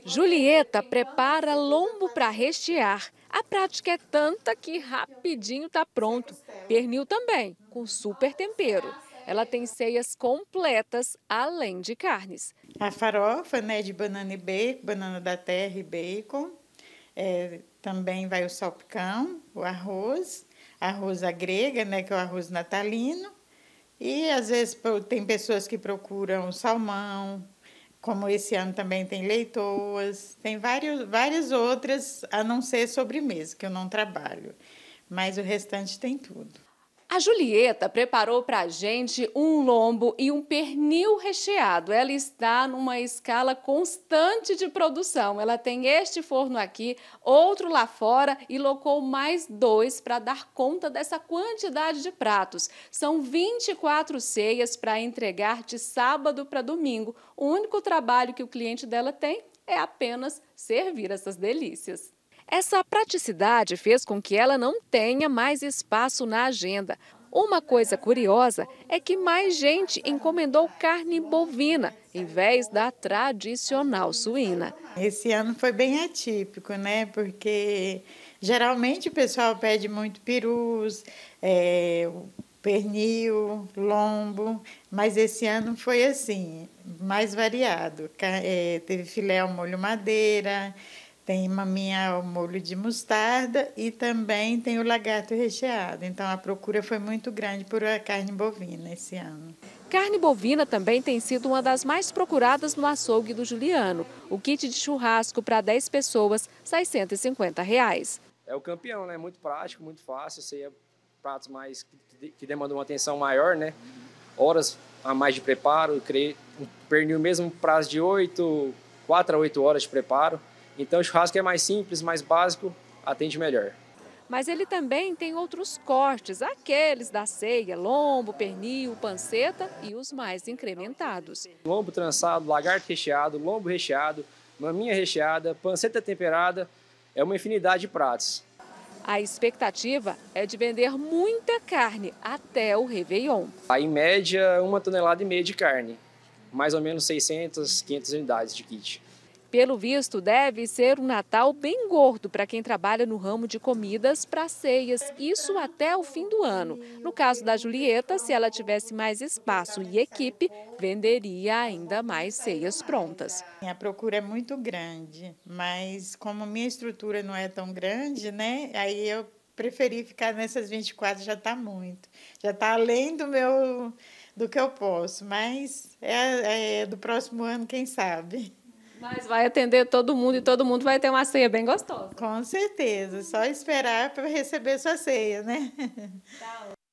Julieta prepara lombo para rechear. A prática é tanta que rapidinho está pronto. Pernil também, com super tempero. Ela tem ceias completas, além de carnes. A farofa, né, de banana e bacon, banana da terra e bacon. Também vai o salpicão, o arroz à grega, né, que é o arroz natalino. E às vezes tem pessoas que procuram salmão, como esse ano também tem leitoas, tem várias outras, a não ser sobremesa, que eu não trabalho. Mas o restante tem tudo. A Julieta preparou para a gente um lombo e um pernil recheado. Ela está numa escala constante de produção. Ela tem este forno aqui, outro lá fora e locou mais 2 para dar conta dessa quantidade de pratos. São 24 ceias para entregar de sábado para domingo. O único trabalho que o cliente dela tem é apenas servir essas delícias. Essa praticidade fez com que ela não tenha mais espaço na agenda. Uma coisa curiosa é que mais gente encomendou carne bovina, em vez da tradicional suína. Esse ano foi bem atípico, né? Porque geralmente o pessoal pede muito perus, pernil, lombo, mas esse ano foi assim, mais variado. Teve filé ao molho madeira, tem maminha ao molho de mostarda e também tem o lagarto recheado. Então a procura foi muito grande por a carne bovina esse ano. Carne bovina também tem sido uma das mais procuradas no açougue do Juliano. O kit de churrasco para 10 pessoas sai R$ 150. É o campeão, né? Muito prático, muito fácil. Você é pratos mais que demandam uma atenção maior, né? Horas a mais de preparo. Criei um pernil mesmo prazo de 4 a 8 horas de preparo. Então o churrasco é mais simples, mais básico, atende melhor. Mas ele também tem outros cortes, aqueles da ceia, lombo, pernil, panceta e os mais incrementados. Lombo trançado, lagarto recheado, lombo recheado, maminha recheada, panceta temperada, é uma infinidade de pratos. A expectativa é de vender muita carne até o Réveillon. Em média, 1,5 toneladas de carne, mais ou menos 600, 500 unidades de kit. Pelo visto, deve ser um Natal bem gordo para quem trabalha no ramo de comidas para ceias, isso até o fim do ano. No caso da Julieta, se ela tivesse mais espaço e equipe, venderia ainda mais ceias prontas. A procura é muito grande, mas como minha estrutura não é tão grande, né? Aí eu preferi ficar nessas 24, já está muito. Já está além do que eu posso, mas do próximo ano, quem sabe. Mas vai atender todo mundo e todo mundo vai ter uma ceia bem gostosa. Com certeza, só esperar para receber sua ceia, né? Tchau.